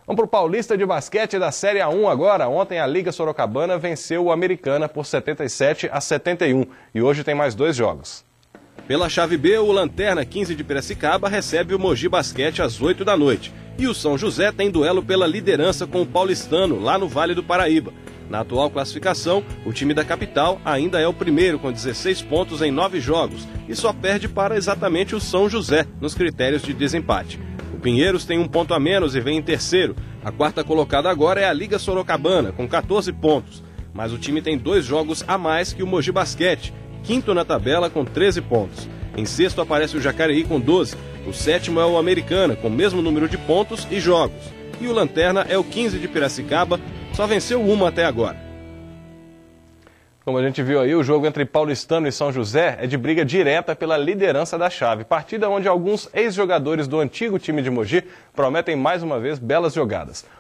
Vamos para o Paulista de basquete da Série A1 agora. Ontem a Liga Sorocabana venceu o Americana por 77-71 e hoje tem mais 2 jogos. Pela chave B, o Lanterna 15 de Piracicaba recebe o Mogi Basquete às 8 da noite. E o São José tem duelo pela liderança com o Paulistano, lá no Vale do Paraíba. Na atual classificação, o time da capital ainda é o primeiro com 16 pontos em 9 jogos e só perde para exatamente o São José nos critérios de desempate. O Pinheiros tem 1 ponto a menos e vem em terceiro. A quarta colocada agora é a Liga Sorocabana, com 14 pontos. Mas o time tem 2 jogos a mais que o Mogi Basquete, quinto na tabela com 13 pontos. Em sexto aparece o Jacareí com 12. O sétimo é o Americana, com o mesmo número de pontos e jogos. E o Lanterna é o 15 de Piracicaba, só venceu uma até agora. Como a gente viu aí, o jogo entre Paulistano e São José é de briga direta pela liderança da chave. Partida onde alguns ex-jogadores do antigo time de Mogi prometem mais uma vez belas jogadas.